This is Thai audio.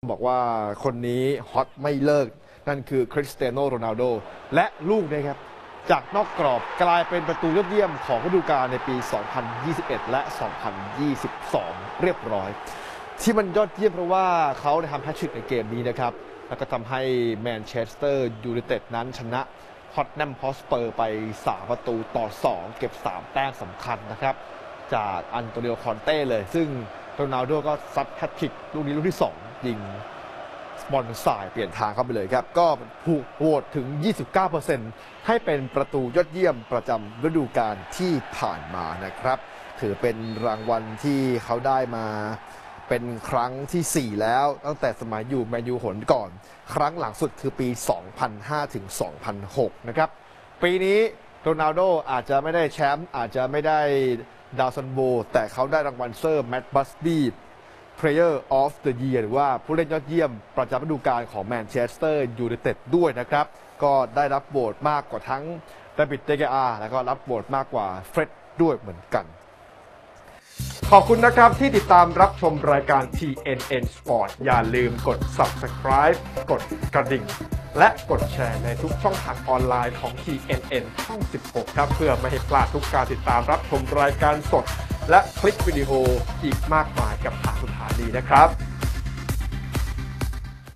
บอกว่าคนนี้ฮอตไม่เลิกนั่นคือคริสเตียโนโรนัลโดและลูกนะครับจากนอกกรอบกลายเป็นประตูยอดเยี่ยมของฤดูกาลในปี 2021 และ 2022 เรียบร้อยที่มันยอดเยี่ยมเพราะว่าเขาได้ทำแฮตทริกในเกมนี้นะครับแล้วก็ทำให้แมนเชสเตอร์ยูไนเต็ดนั้นชนะฮอตแนมฮอสเปอร์ไป3-2 เก็บ3แต้มสำคัญนะครับจากอันโตนิโอคอนเต้เลยซึ่งโรนัลโดก็ซัดแฮตทริกลูกนี้ลูกที่2ยิงบอลสายเปลี่ยนทางเข้าไปเลยครับก็ถูกโหวตถึง 29% ให้เป็นประตูยอดเยี่ยมประจำฤดูกาลที่ผ่านมานะครับถือเป็นรางวัลที่เขาได้มาเป็นครั้งที่ 4 แล้วตั้งแต่สมัยอยู่แมนยูหนก่อนครั้งหลังสุดคือปี 2005 ถึง 2006 นะครับปีนี้โรนัลโดอาจจะไม่ได้แชมป์อาจจะไม่ได้ดาวซันโบแต่เขาได้รางวัลเซอร์แมตต์บัสบี้ Player of the Year หรือว่าผู้เล่นยอดเยี่ยมประจำฤดูกาลของแมนเชสเตอร์ยูไนเต็ดด้วยนะครับก็ได้รับโหวตมากกว่าทั้งดาวิด เดเกอาแล้วก็รับโหวตมากกว่าเฟร็ดด้วยเหมือนกันขอบคุณนะครับที่ติดตามรับชมรายการ TNN Sport อย่าลืมกด Subscribe กดกระดิ่งและกดแชร์ในทุกช่องทางออนไลน์ของ TNN ช่อง 16 ครับเพื่อไม่ให้พลาดทุกการติดตามรับชมรายการสดและคลิปวิดีโออีกมากมายกับทางสถานีนะครับ